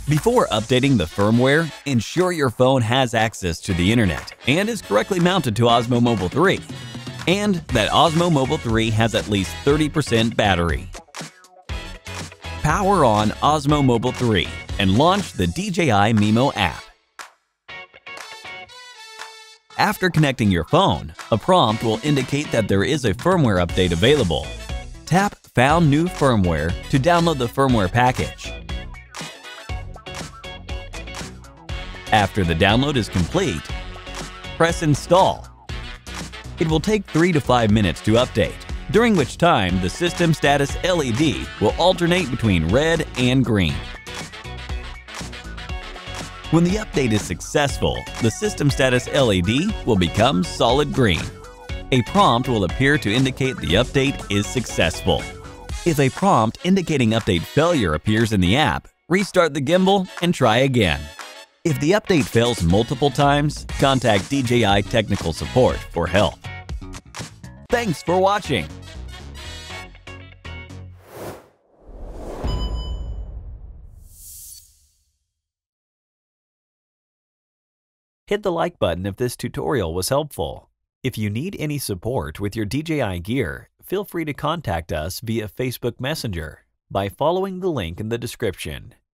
Before updating the firmware, ensure your phone has access to the internet and is correctly mounted to Osmo Mobile 3, and that Osmo Mobile 3 has at least 30% battery. Power on Osmo Mobile 3 and launch the DJI Mimo app. After connecting your phone, a prompt will indicate that there is a firmware update available. Tap Found New Firmware to download the firmware package. After the download is complete, press Install. It will take 3 to 5 minutes to update, during which time the system status LED will alternate between red and green. When the update is successful, the system status LED will become solid green. A prompt will appear to indicate the update is successful. If a prompt indicating update failure appears in the app, restart the gimbal and try again. If the update fails multiple times, contact DJI Technical Support for help. Thanks for watching! Hit the like button if this tutorial was helpful. If you need any support with your DJI gear, feel free to contact us via Facebook Messenger by following the link in the description.